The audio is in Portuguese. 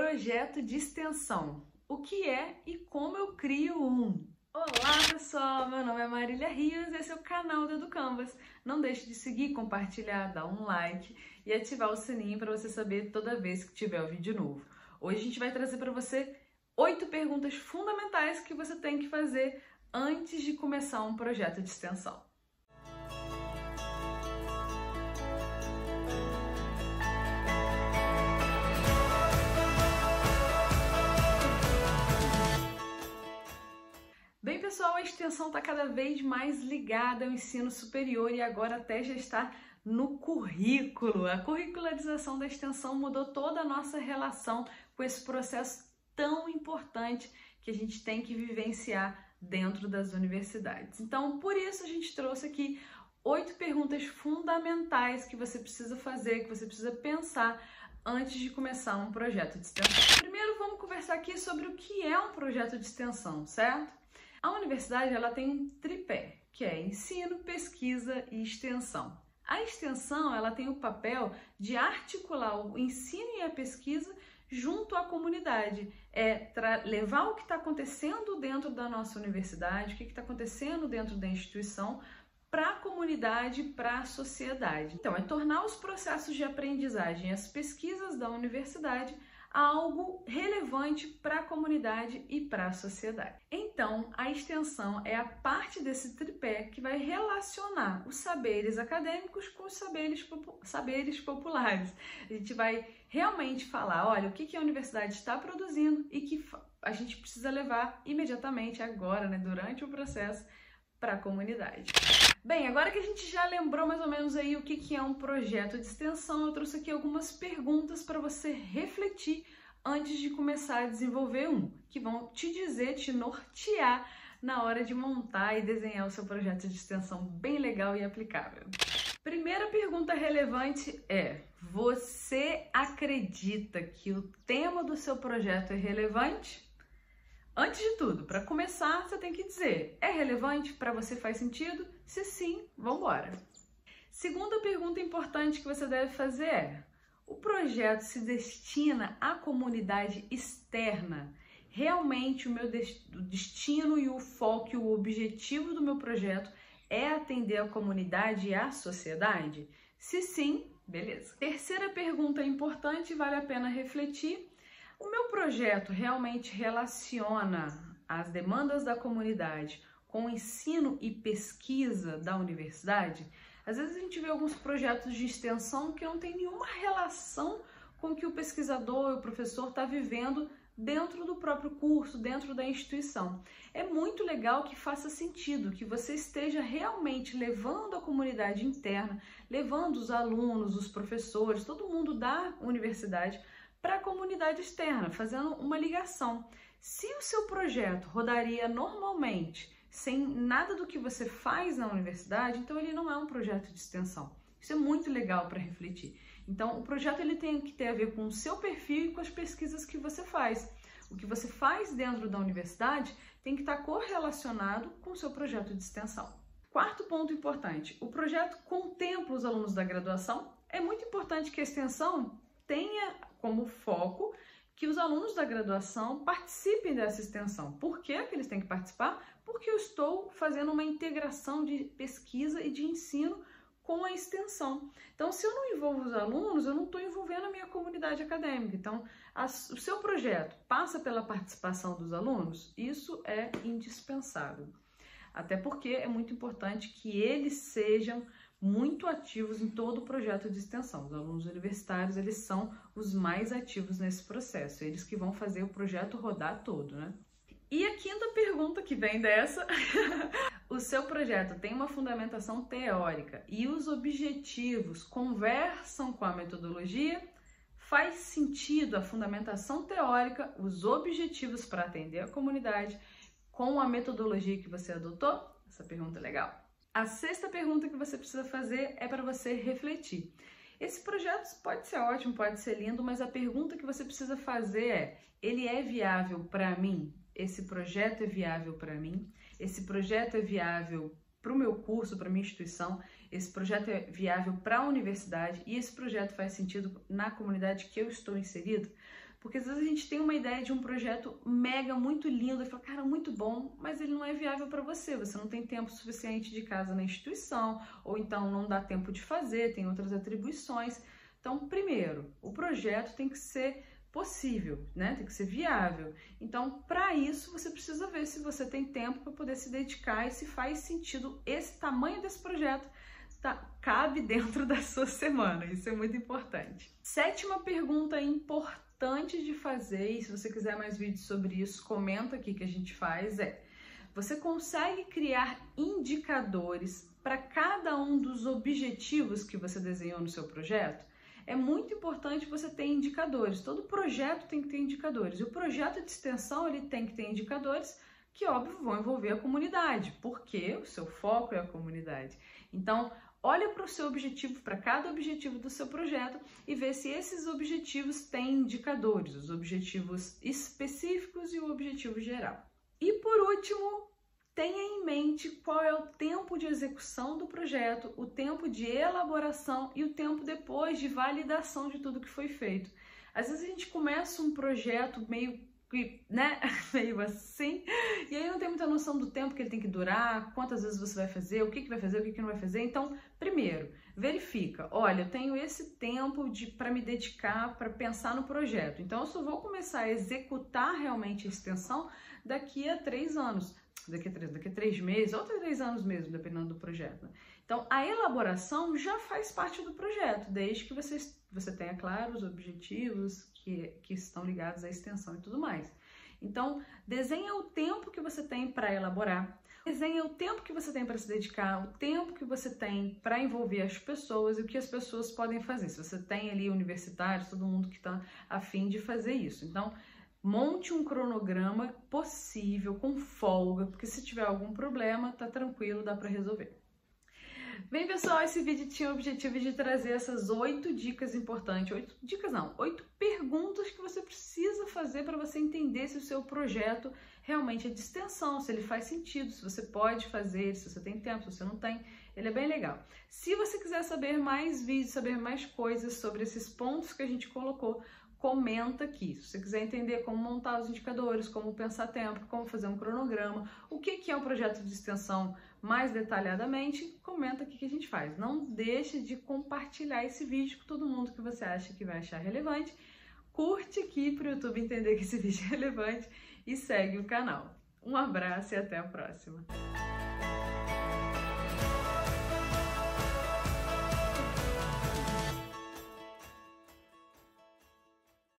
Projeto de extensão. O que é e como eu crio um? Olá pessoal, meu nome é Marília Rios e esse é o canal do EduCanvas. Não deixe de seguir, compartilhar, dar um like e ativar o sininho para você saber toda vez que tiver o vídeo novo. Hoje a gente vai trazer para você 8 perguntas fundamentais que você tem que fazer antes de começar um projeto de extensão. Bem, pessoal, a extensão está cada vez mais ligada ao ensino superior e agora até já está no currículo. A curricularização da extensão mudou toda a nossa relação com esse processo tão importante que a gente tem que vivenciar dentro das universidades. Então, por isso a gente trouxe aqui 8 perguntas fundamentais que você precisa fazer, que você precisa pensar antes de começar um projeto de extensão. Primeiro, vamos conversar aqui sobre o que é um projeto de extensão, certo? A universidade ela tem um tripé, que é ensino, pesquisa e extensão. A extensão ela tem o papel de articular o ensino e a pesquisa junto à comunidade, levar o que está acontecendo dentro da nossa universidade, o que está acontecendo dentro da instituição, para a comunidade, para a sociedade. Então, é tornar os processos de aprendizagem, as pesquisas da universidade, algo relevante para a comunidade e para a sociedade. Então, a extensão é a parte desse tripé que vai relacionar os saberes acadêmicos com os saberes populares. A gente vai realmente falar, olha, o que a universidade está produzindo e que a gente precisa levar imediatamente agora, né, durante o processo, para a comunidade. Bem, agora que a gente já lembrou mais ou menos aí o que é um projeto de extensão, eu trouxe aqui algumas perguntas para você refletir antes de começar a desenvolver um, que vão te dizer, te nortear na hora de montar e desenhar o seu projeto de extensão bem legal e aplicável. Primeira pergunta relevante é: você acredita que o tema do seu projeto é relevante? Antes de tudo, para começar, você tem que dizer, é relevante? Para você faz sentido? Se sim, vamos embora. Segunda pergunta importante que você deve fazer é, o projeto se destina à comunidade externa? Realmente o meu destino e o foco e o objetivo do meu projeto é atender a comunidade e a sociedade? Se sim, beleza. Terceira pergunta importante, vale a pena refletir. O meu projeto realmente relaciona as demandas da comunidade com o ensino e pesquisa da universidade? Às vezes a gente vê alguns projetos de extensão que não tem nenhuma relação com o que o pesquisador e o professor está vivendo dentro do próprio curso, dentro da instituição. É muito legal que faça sentido, que você esteja realmente levando a comunidade interna, levando os alunos, os professores, todo mundo da universidade para a comunidade externa, fazendo uma ligação. Se o seu projeto rodaria normalmente, sem nada do que você faz na universidade, então ele não é um projeto de extensão. Isso é muito legal para refletir. Então, o projeto ele tem que ter a ver com o seu perfil e com as pesquisas que você faz. O que você faz dentro da universidade tem que estar correlacionado com o seu projeto de extensão. Quarto ponto importante, o projeto contempla os alunos da graduação. É muito importante que a extensão tenha como foco que os alunos da graduação participem dessa extensão. Por que eles têm que participar? Porque eu estou fazendo uma integração de pesquisa e de ensino com a extensão. Então, se eu não envolvo os alunos, eu não estou envolvendo a minha comunidade acadêmica. Então, o seu projeto passa pela participação dos alunos? Isso é indispensável. Até porque é muito importante que eles sejam muito ativos em todo o projeto de extensão. Os alunos universitários, eles são os mais ativos nesse processo, eles que vão fazer o projeto rodar todo, né? E a quinta pergunta que vem dessa, o seu projeto tem uma fundamentação teórica e os objetivos conversam com a metodologia? Faz sentido a fundamentação teórica, os objetivos para atender a comunidade com a metodologia que você adotou? Essa pergunta é legal. A sexta pergunta que você precisa fazer é para você refletir. Esse projeto pode ser ótimo, pode ser lindo, mas a pergunta que você precisa fazer é: ele é viável para mim? Esse projeto é viável para mim? Esse projeto é viável para o meu curso, para a minha instituição? Esse projeto é viável para a universidade? E esse projeto faz sentido na comunidade que eu estou inserido? Porque às vezes a gente tem uma ideia de um projeto mega, muito lindo, e fala, cara, muito bom, mas ele não é viável para você. Você não tem tempo suficiente de casa na instituição, ou então não dá tempo de fazer, tem outras atribuições. Então, primeiro, o projeto tem que ser possível, né? Tem que ser viável. Então, para isso, você precisa ver se você tem tempo para poder se dedicar e se faz sentido esse tamanho desse projeto cabe dentro da sua semana. Isso é muito importante. Sétima pergunta importante de fazer, e se você quiser mais vídeos sobre isso, comenta aqui que a gente faz, você consegue criar indicadores para cada um dos objetivos que você desenhou no seu projeto? É muito importante você ter indicadores. Todo projeto tem que ter indicadores. E o projeto de extensão ele tem que ter indicadores que, óbvio, vão envolver a comunidade, porque o seu foco é a comunidade. Então, olha para o seu objetivo, para cada objetivo do seu projeto e vê se esses objetivos têm indicadores, os objetivos específicos e o objetivo geral. E por último, tenha em mente qual é o tempo de execução do projeto, o tempo de elaboração e o tempo depois de validação de tudo que foi feito. Às vezes a gente começa um projeto meio assim, e aí não tem muita noção do tempo que ele tem que durar, quantas vezes você vai fazer, o que vai fazer, o que não vai fazer. Então, primeiro, verifica, olha, eu tenho esse tempo para me dedicar, para pensar no projeto. Então, eu só vou começar a executar realmente a extensão daqui a 3 anos. Daqui a 3 meses, ou 3 anos mesmo, dependendo do projeto. Então, a elaboração já faz parte do projeto, desde que você tenha, claro, os objetivos que estão ligados à extensão e tudo mais. Então, desenha o tempo que você tem para elaborar, desenha o tempo que você tem para se dedicar, o tempo que você tem para envolver as pessoas e o que as pessoas podem fazer. Se você tem ali universitários, todo mundo que está a fim de fazer isso. Então, monte um cronograma possível, com folga, porque se tiver algum problema, tá tranquilo, dá para resolver. Bem, pessoal, esse vídeo tinha o objetivo de trazer essas 8 dicas importantes, 8 perguntas que você precisa fazer para você entender se o seu projeto realmente é de extensão, se ele faz sentido, se você pode fazer, se você tem tempo, se você não tem, ele é bem legal. Se você quiser saber mais vídeos, saber mais coisas sobre esses pontos que a gente colocou, comenta aqui. Se você quiser entender como montar os indicadores, como pensar tempo, como fazer um cronograma, o que é um projeto de extensão mais detalhadamente, comenta aqui que a gente faz. Não deixe de compartilhar esse vídeo com todo mundo que você acha que vai achar relevante. Curte aqui para o YouTube entender que esse vídeo é relevante e segue o canal. Um abraço e até a próxima!